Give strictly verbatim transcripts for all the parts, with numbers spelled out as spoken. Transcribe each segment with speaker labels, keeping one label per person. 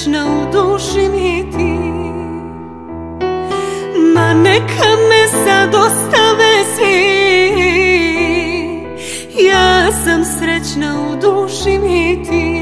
Speaker 1: srećna u duši mi ti. Ma neka me sad ostave svi, ja sam srećna u duši mi ti.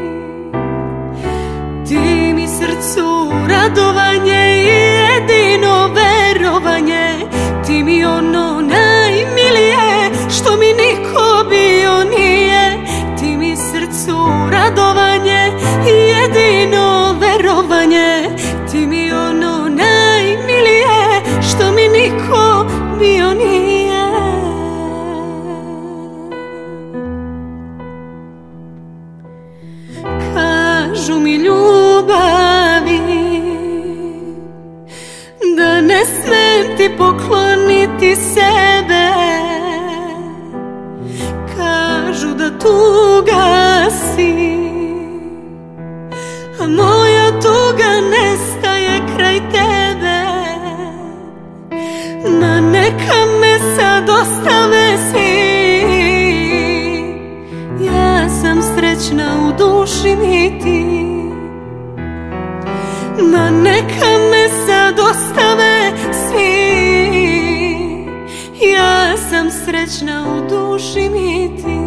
Speaker 1: Ti mi srcu radovanje i jedino verovanje, ti mi ono najmilije što mi niko bio nije. Ti mi srcu radovanje i jedino verovanje, ti mi ono najmilije što mi niko bio nije. Kažu mi ljubavi da ne smem ti pokloniti sebe, kažu da tuga si, a moja tuga nestaje kraj tebe. Ma neka me sad ostave svi, ja sam srećna u duši mi ti. Ma neka me sad ostave svi, ja sam srećna u duši mi ti.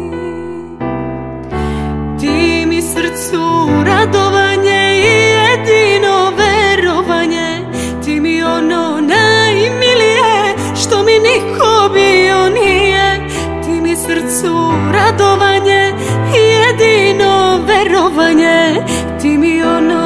Speaker 1: Ti mi srcu radovanje i jedino verovanje, ti mi ono najmilije što mi niko bio nije. Ti mi srcu radovanje i jedino verovanje, ti mi ono